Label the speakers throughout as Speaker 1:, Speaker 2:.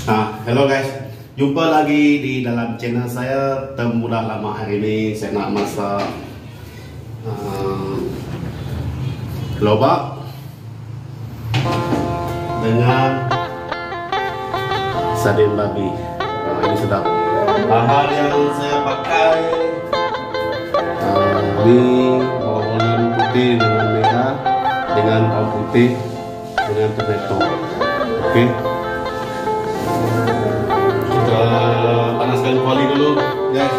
Speaker 1: Hello guys, jumpa lagi di dalam channel saya Temudah Lama. Hari ini saya nak masak lobak dengan sardin babi. Ini sedap. Bahan yang saya pakai ini bawang putih dengan merah, dengan bawang putih, dengan tomato. Oke. Kita panaskan kuali dulu, guys.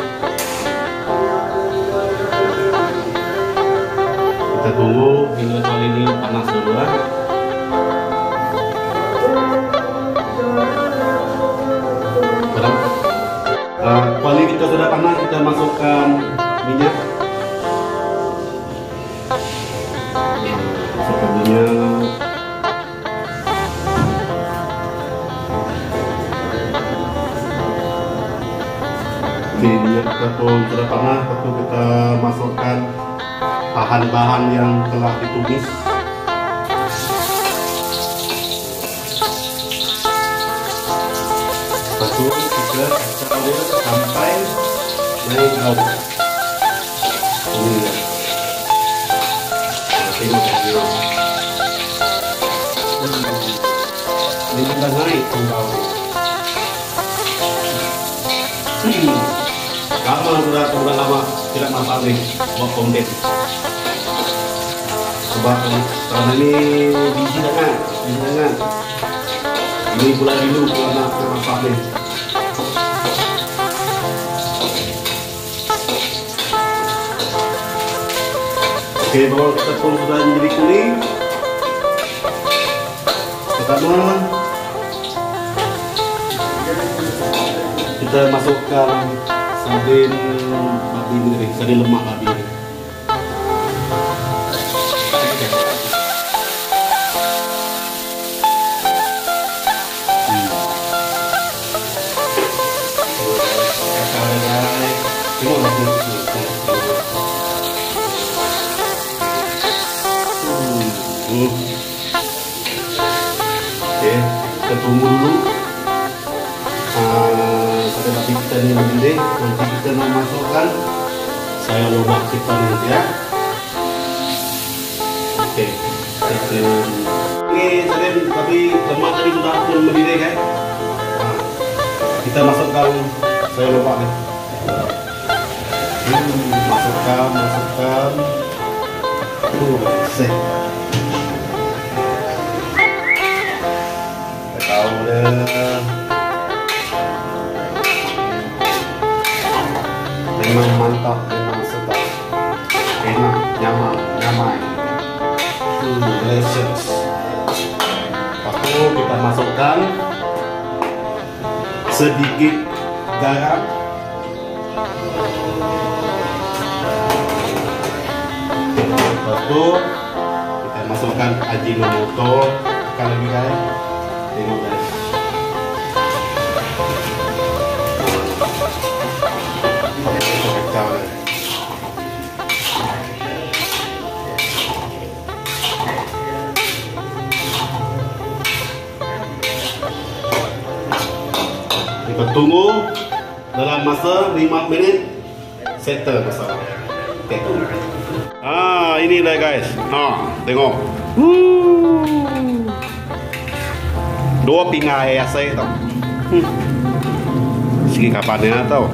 Speaker 1: Kita tunggu hingga kuali ini panas dulu lah. Kuali kita sudah panas, kita masukkan minyak. Masukkan minyak. Oke, minyak kita pun sudah panas. Lalu kita masukkan bahan-bahan yang telah ditumis. Lalu kita kacau dia sampai naik bau. Ini dia. Tengok dia. Ini sudah naik bau. Sudah lama tidak masak nih buat konten. Sebab karena ini biji dengan ini bulan dulu kalau nak masak nih. Oke, bawang kita pun sudah menjadi kuning. Pertama kita masukkan sardin babi ini, sardin lemak babi ini. Oke, kita tunggu dulu. Pada babi kita ini mendidih, nanti kita mau masukkan sayur lobak kita nanti ya. Oke, ini sardin babi lemak tadi sudah pun mendidih kan. Kita masukkan sayur lobak nih. Masukkan. Seh. Kita tahu deh. Memang mantap, memang sedap, enak, nyamai, delicious. Lalu kita masukkan sedikit garam, lalu kita masukkan ajinomoto. Sekali lagi guys, tengok guys. Kita tunggu dalam masa 5 menit settle masalah. Ini dah guys. Tengok. Dua pingai ya saya tau. Segi kapannya tau.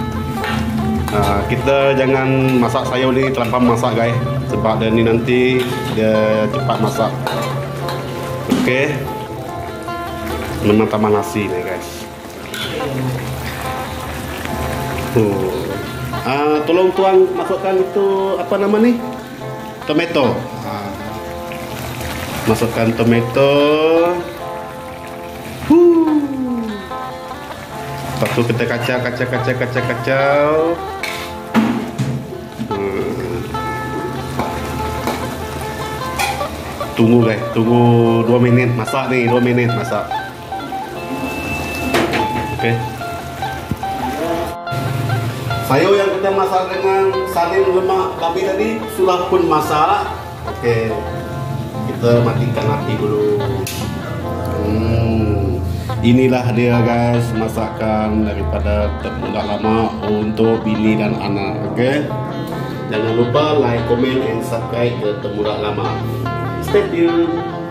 Speaker 1: Kita jangan masak sayur ni terlampau masak guys, sebab dia ni nanti dia cepat masak. Okey. Memang tambah nasi ni guys. Tolong tuang masukkan itu apa nama ni? Tomato. Masukkan tomato. Lepas tu kita kacau. Tunggu guys, tunggu 2 minit masak nih, 2 minit masak. Oke. Sayur yang kita masak dengan sardin lemak babi tadi sudah pun masak. Oke. Kita matikan api dulu. Inilah dia guys, masakan daripada Temudak Lama untuk bini dan anak. Oke, jangan lupa like, comment, and subscribe ke Temudak Lama. Stay tuned.